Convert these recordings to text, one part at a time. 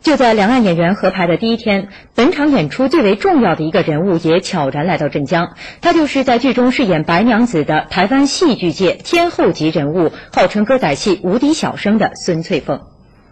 就在两岸演员合排的第一天，本场演出最为重要的一个人物也悄然来到镇江。他就是在剧中饰演白娘子的台湾戏剧界天后级人物，号称歌仔戏无敌小生的孙翠凤。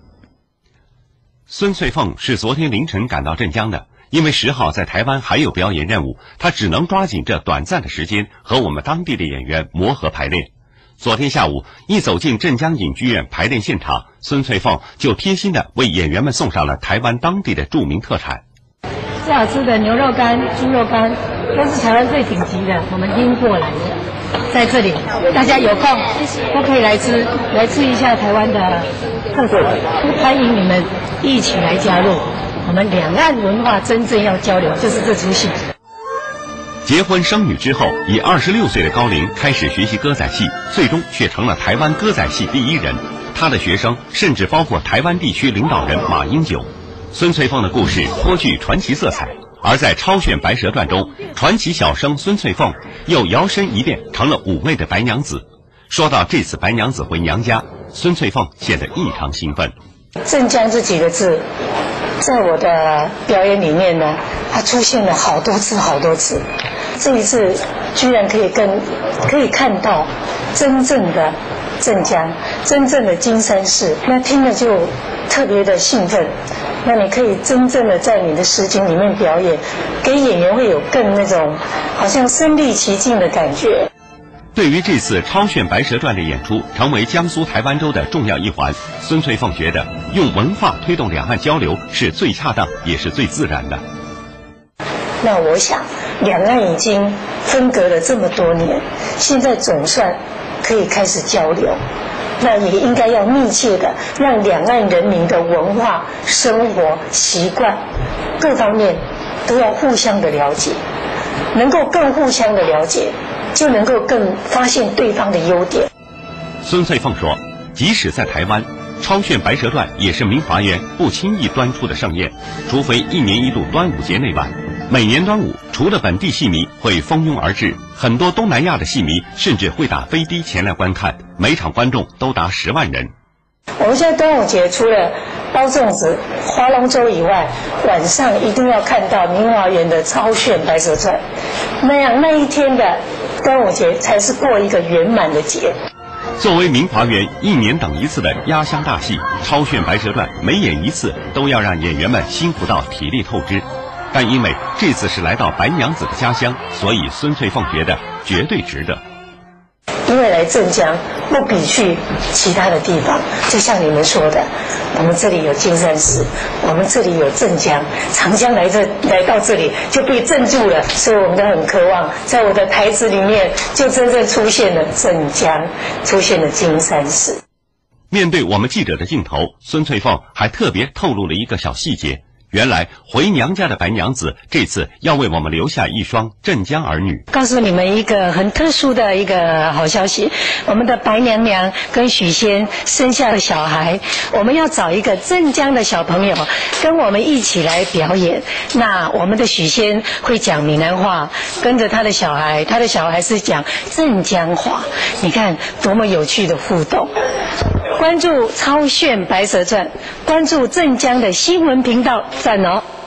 孙翠凤是昨天凌晨赶到镇江的，因为10号在台湾还有表演任务，她只能抓紧这短暂的时间和我们当地的演员磨合排练。昨天下午一走进镇江影剧院排练现场，孙翠凤就贴心地为演员们送上了台湾当地的著名特产。 最好吃的牛肉干、猪肉干都是台湾最顶级的，我们拎过来的。在这里大家有空都可以来吃一下台湾的特色，欢迎你们一起来加入我们两岸文化真正要交流，就是这出戏。 结婚生女之后，以26岁的高龄开始学习歌仔戏，最终却成了台湾歌仔戏第一人。他的学生甚至包括台湾地区领导人马英九。孙翠凤的故事颇具传奇色彩，而在超炫白蛇传中，传奇小生孙翠凤又摇身一变成了5位的白娘子。说到这次白娘子回娘家，孙翠凤显得异常兴奋。 镇江这几个字在我的表演里面呢，它出现了好多次。这一次居然可以看到真正的镇江，真正的金山寺，那听了就特别的兴奋。那你可以真正的在你的实景里面表演，给演员会有更那种好像身临其境的感觉。 对于这次超炫白蛇传的演出成为江苏台湾州的重要一环，孙翠凤觉得用文化推动两岸交流是最恰当也是最自然的。 那我想两岸已经分隔了这么多年，现在总算可以开始交流，那也应该要密切的让两岸人民的文化、生活习惯各方面都要互相的了解，能够更互相的了解，就能够更发现对方的优点。 孙翠凤说，即使在台湾，超炫白蛇传也是明华园不轻易端出的盛宴，除非1年1度端午节那晚。每年端午，除了本地戏迷会蜂拥而至，很多东南亚的戏迷甚至会打飞的前来观看，每场观众都达10万人。 我们现在端午节除了包粽子、划龙舟以外，晚上一定要看到明华园的超炫白蛇传，那一天的端午节才是过一个圆满的节。 作为明华园1年等一次的压箱大戏，超炫白蛇传每演一次都要让演员们辛苦到体力透支。但因为这次是来到白娘子的家乡，所以孙翠凤觉得绝对值得。 因为来镇江不比去其他的地方，就像你们说的，我们这里有金山寺，我们这里有镇江，长江来到这里就被镇住了，所以我们都很渴望，在我的台词里面就真正出现了镇江，出现了金山寺。 面对我们记者的镜头，孙翠凤还特别透露了一个小细节。原来回娘家的白娘子这次要为我们留下一双镇江儿女。 告诉你们一个很特殊的一个好消息，我们的白娘娘跟许仙生下了小孩，我们要找一个镇江的小朋友跟我们一起来表演。那我们的许仙会讲闽南话，跟着他的小孩是讲镇江话，你看多么有趣的互动。关注超炫白蛇传，关注镇江的新闻频道，赞哦。